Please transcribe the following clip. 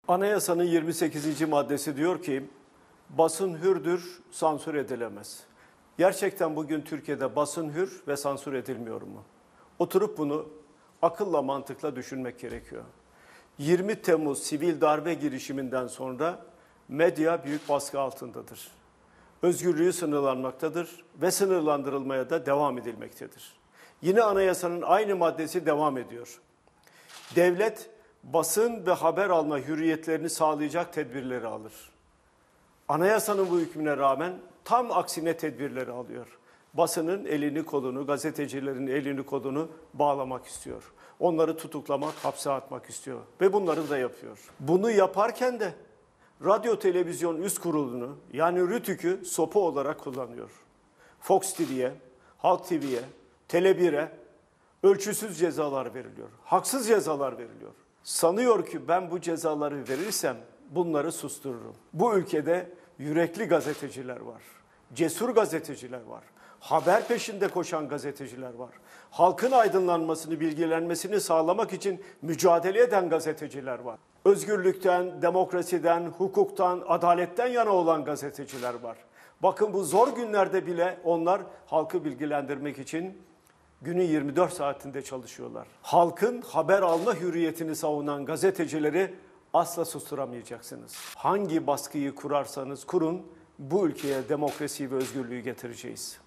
Anayasanın 28. maddesi diyor ki, basın hürdür, sansür edilemez. Gerçekten bugün Türkiye'de basın hür ve sansür edilmiyor mu? Oturup bunu akılla mantıkla düşünmek gerekiyor. 20 Temmuz sivil darbe girişiminden sonra medya büyük baskı altındadır. Özgürlüğü sınırlanmaktadır ve sınırlandırılmaya da devam edilmektedir. Yine anayasanın aynı maddesi devam ediyor. Devlet basın ve haber alma hürriyetlerini sağlayacak tedbirleri alır. Anayasanın bu hükmüne rağmen tam aksine tedbirleri alıyor. Basının elini kolunu, gazetecilerin elini kolunu bağlamak istiyor. Onları tutuklamak, hapse atmak istiyor ve bunları da yapıyor. Bunu yaparken de Radyo Televizyon Üst Kurulu'nu yani RTÜK'ü sopa olarak kullanıyor. Fox TV'ye, Halk TV'ye, Tele1'e ölçüsüz cezalar veriliyor. Haksız cezalar veriliyor. Sanıyor ki ben bu cezaları verirsem bunları sustururum. Bu ülkede yürekli gazeteciler var. Cesur gazeteciler var. Haber peşinde koşan gazeteciler var. Halkın aydınlanmasını, bilgilenmesini sağlamak için mücadele eden gazeteciler var. Özgürlükten, demokrasiden, hukuktan, adaletten yana olan gazeteciler var. Bakın bu zor günlerde bile onlar halkı bilgilendirmek için günün 24 saatinde çalışıyorlar. Halkın haber alma hürriyetini savunan gazetecileri asla susturamayacaksınız. Hangi baskıyı kurarsanız kurun, bu ülkeye demokrasiyi ve özgürlüğü getireceğiz.